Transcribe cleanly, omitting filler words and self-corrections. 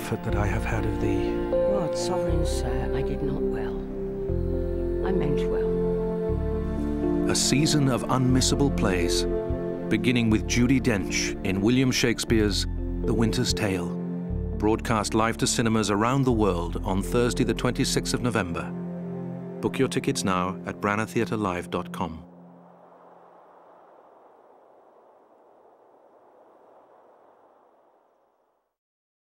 comfort that I have had of thee. Lord sovereign sir, I did not well. I meant well. A season of unmissable plays, beginning with Judi Dench in William Shakespeare's The Winter's Tale, broadcast live to cinemas around the world on Thursday the 26th of November. Book your tickets now at branagtheatrelive.com.